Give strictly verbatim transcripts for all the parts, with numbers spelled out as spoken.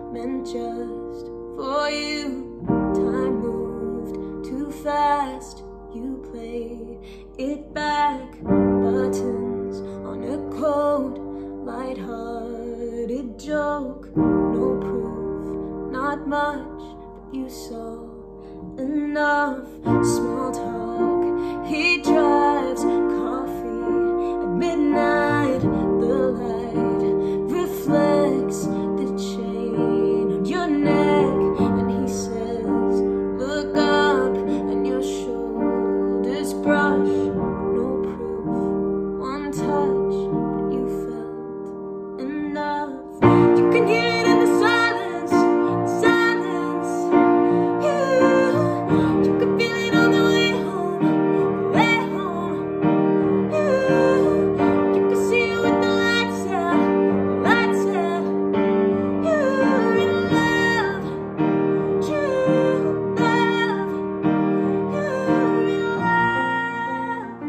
meant just for you. Time moved too fast, you played it back. Buttons on a cold, light-hearted joke. No proof, not much, but you saw enough. Small talk, he drives coffee at midnight. The light reflects the chain on your neck, and he says, look up, and your shoulders brush. No proof, one touch, but you felt enough. You can hear it in the silence, the silence. You, you can feel it on the way home, the way home. You, you can see it with the lights out, the lights out. You're in love, true love. You're in love.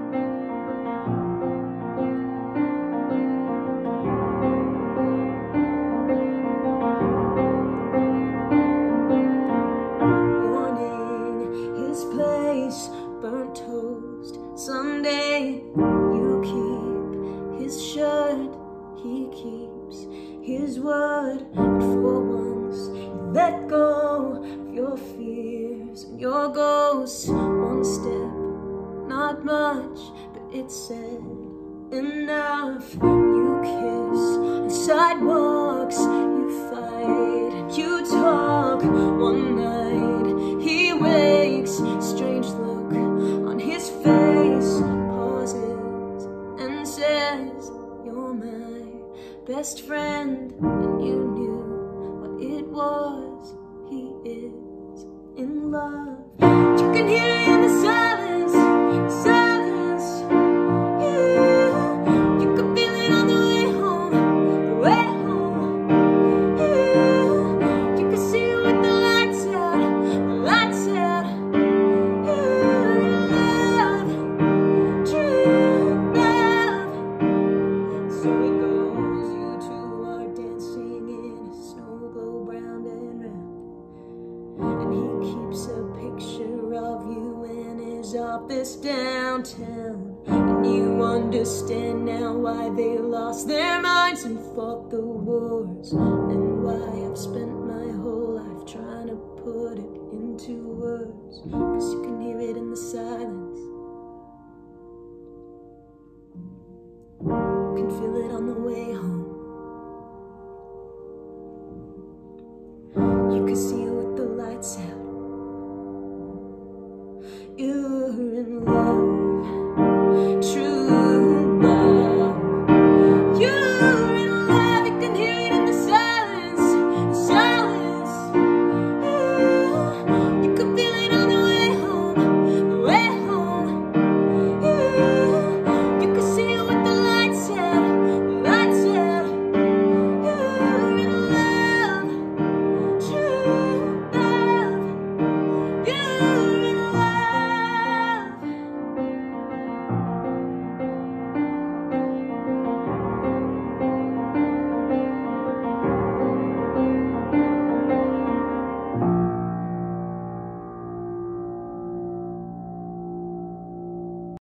Warning, his place, burnt toast, someday. You keep his shirt, he keeps his word. But for once, you let go of your fears and your ghosts. One step, not much, but it said enough. You kiss on sidewalks, you fight and you talk. One night he wakes, strange look on his face, pauses and says, you're my best friend. And you knew what it was, he is in love. You can hear it in the silence, the silence. You, you can feel it on the way home, the way home. You, you can see it with the lights out, the lights out. You're in love, true love. So it goes, you two are dancing in a snow globe round and round. And he keeps a picture of you in his office downtown. And you understand now why they lost their minds and fought the wars, and why I've spent my whole life trying to put it into words. Cause you can hear it in the silence, you can feel it on the way home. You can see